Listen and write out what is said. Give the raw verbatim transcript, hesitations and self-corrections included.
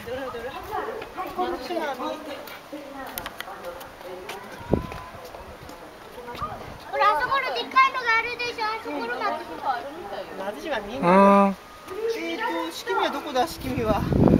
どれどれ。こっちが見えて。 ほら、あそこのでっかいのがあるでしょ。あそこの松。 私は見えない。えっと、式見はどこだ、式見は。